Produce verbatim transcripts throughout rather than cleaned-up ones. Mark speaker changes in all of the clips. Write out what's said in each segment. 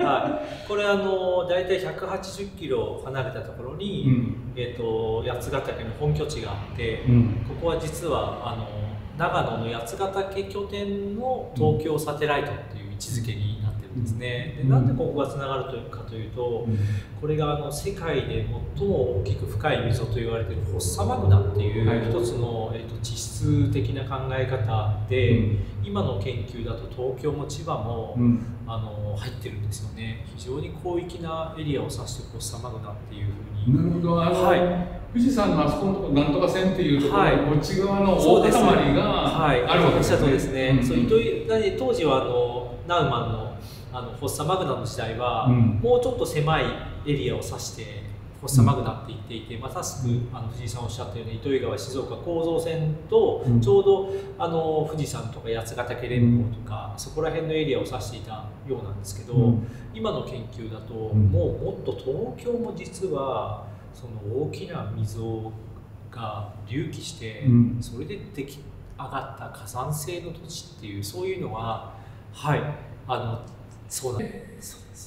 Speaker 1: はい、これあの大体ひゃくはちじゅっキロ離れたところに、うん、えーと八ヶ岳の本拠地があって、うん、ここは実はあの長野の八ヶ岳拠点の東京サテライトっていう位置づけになってるんですね。で、なんでここがつながるかというと、うん、これがあの世界で最も大きく深い溝と言われているフォッサマグナっていう一つの、えー、と地質的な考え方で、うん、今の研究だと東京も千葉も、うん、あの入ってるんですよね。非常に広域なエリアを指してフォッサマグナっていうふうに。
Speaker 2: なるほど。あの、はい、富士山のあそこのところなんとか線っていうところ、はい、こっち側の大塊があるわけですね。
Speaker 1: そうですね。そう糸魚当時はあのナウマンのあのフォッサマグナの時代は、うん、もうちょっと狭いエリアを指してフォッサマグナって言っていて、まさしくあの藤井さんおっしゃったように糸魚川静岡構造線とちょうどあの富士山とか八ヶ岳連峰とか、うん、そこら辺のエリアを指していたようなんですけど、うん、今の研究だと、もうもっと東京も実はその大きな溝が隆起して、うん、それで出来上がった火山性の土地っていう、そういうのは、はい、あのそうなんです。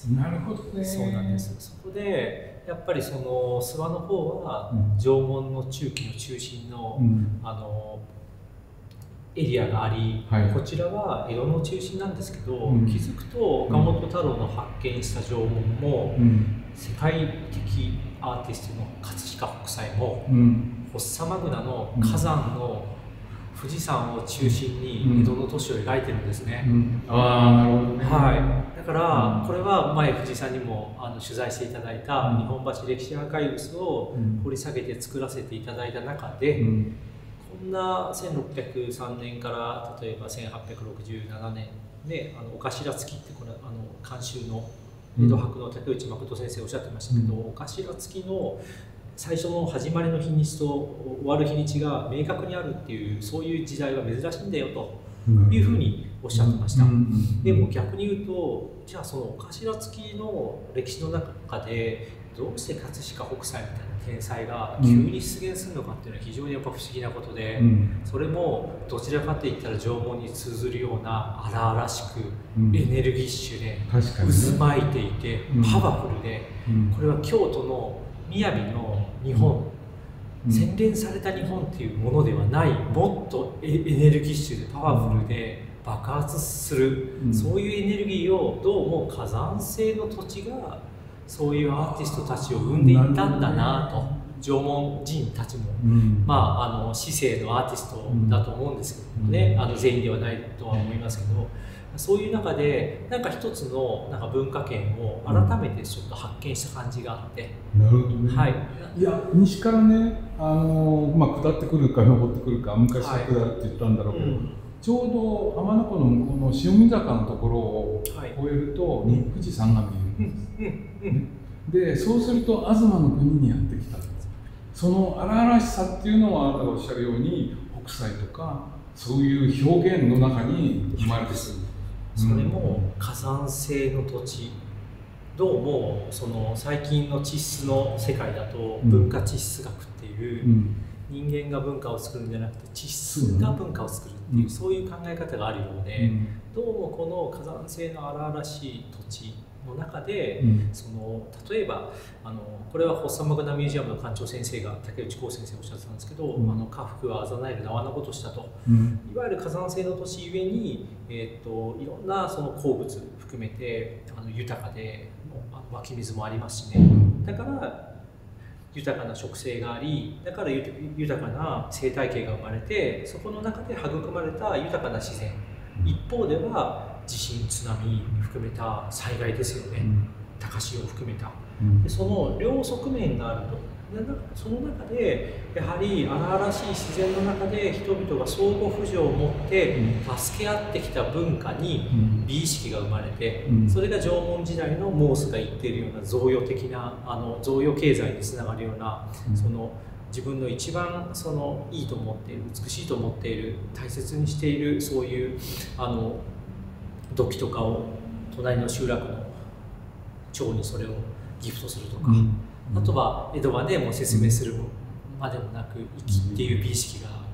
Speaker 2: なるほどね。
Speaker 1: そうなんです。そこでやっぱりその諏訪の方は、うん、縄文の中期の中心の、うん、あのエリアがあり、はい、こちらは江戸の中心なんですけど、うん、気づくと岡本太郎の発見した縄文も、うん、世界的アーティストの葛飾北斎も、うん、フォッサマグナの火山の富士山を中心に江戸の都市を描いてるんですね。
Speaker 2: うんうん、ああ、なるほどね。
Speaker 1: はい。だから、これは前藤井さんにもあの取材していただいた日本橋歴史アーカイブスを掘り下げて作らせていただいた中で、うん、こんなせんろっぴゃくさんねんから例えばせんはっぴゃくろくじゅうななねんで、あのお頭付きってこれあの監修の江戸博の竹内誠先生おっしゃってましたけど、うん、お頭付きの最初の始まりの日にちと終わる日にちが明確にあるっていう、そういう時代は珍しいんだよというふうにおっしゃってました。でも逆に言うと、じゃあそのお頭付きの歴史の中でどうして葛飾北斎みたいな天才が急に出現するのかっていうのは非常にやっぱ不思議なことで、うん、それもどちらかといったら縄文に通ずるような荒々しくエネルギッシュで、渦巻いていてパワフルで、これは京都の雅の日本、うん、洗練された日本っていうものではない、もっとエネルギッシュでパワフルで爆発する、うん、そういうエネルギーをどうも火山性の土地がそういうアーティストたちを生んでいったんだなと、縄文人たちも、うん、まああの市政のアーティストだと思うんですけどもね、うん、あの全員ではないとは思いますけど、そういう中でなんか一つのなんか文化圏を改めてちょっと発見した感じがあって、
Speaker 2: なるほどね。
Speaker 1: はい。
Speaker 2: いや西からね、あのまあ下ってくるか登ってくるか、昔は下るって言ったんだろうけど、はい、うん、ちょうど天の湖の向こうの潮見坂のところを越えると、はい、富士山が見えるんです。うんうんうん、でそうすると東の国にやってきた。その荒々しさっていうのはあなたがおっしゃるように北斎とかそういう表現の中に生まれてくる。
Speaker 1: それも火山性の土地、どうもその最近の地質の世界だと文化地質学っていう、うん、人間が文化を作るんじゃなくて地質が文化を作るっていう、うん、そういう考え方があるようで、うん、どうもこの火山性の荒々しい土地の中で、うん、その例えばあのこれはフォッサマグナミュージアムの館長先生が竹内幸先生おっしゃってたんですけど、うん、あの家福はあざなえる縄のことしたと、うん、いわゆる火山性の土地ゆえに、えー、といろんなその鉱物含めてあの豊かで湧き水もありますしね、だから豊かな植生があり、だから豊かな生態系が生まれて、そこの中で育まれた豊かな自然、一方では地震津波含めた災害ですよね、うん、高潮を含めた、うん、でその両側面があると。その中でやはり荒々しい自然の中で人々が相互扶助を持って助け合ってきた文化に美意識が生まれて、それが縄文時代のモースが言っているような贈与的なあの贈与経済につながるような、その自分の一番そのいいと思っている、美しいと思っている、大切にしているそういうあの土器とかを隣の集落の町にそれをギフトするとか、うん、あとは江戸はねもう説明するまでもなく粋っていう美意識が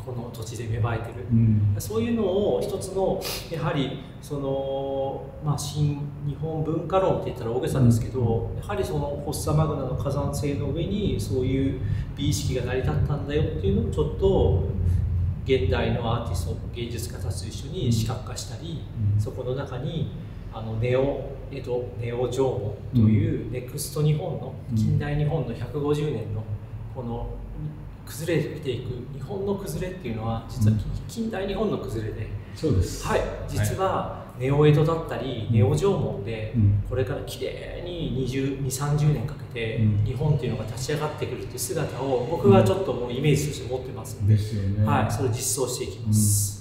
Speaker 1: この土地で芽生えてる、うん、そういうのを一つのやはりその、まあ、新日本文化論って言ったら大げさですけど、うん、やはりそのフォッサマグナの火山性の上にそういう美意識が成り立ったんだよっていうのをちょっと現代のアーティスト芸術家たちと一緒に視覚化したり、うん、そこの中にあのネオ江戸ネオ縄文というネクスト日本の近代日本のひゃくごじゅうねんのこの崩れていく日本の崩れっていうのは実は近代日本の崩れで、
Speaker 2: そうです、
Speaker 1: はい、実はネオ江戸だったりネオ縄文でこれからきれいににじゅう、さんじゅうねんかけて日本っていうのが立ち上がってくるっていう姿を僕はちょっともうイメージとして持ってますので、
Speaker 2: ですよね、
Speaker 1: はい、それを実装していきます。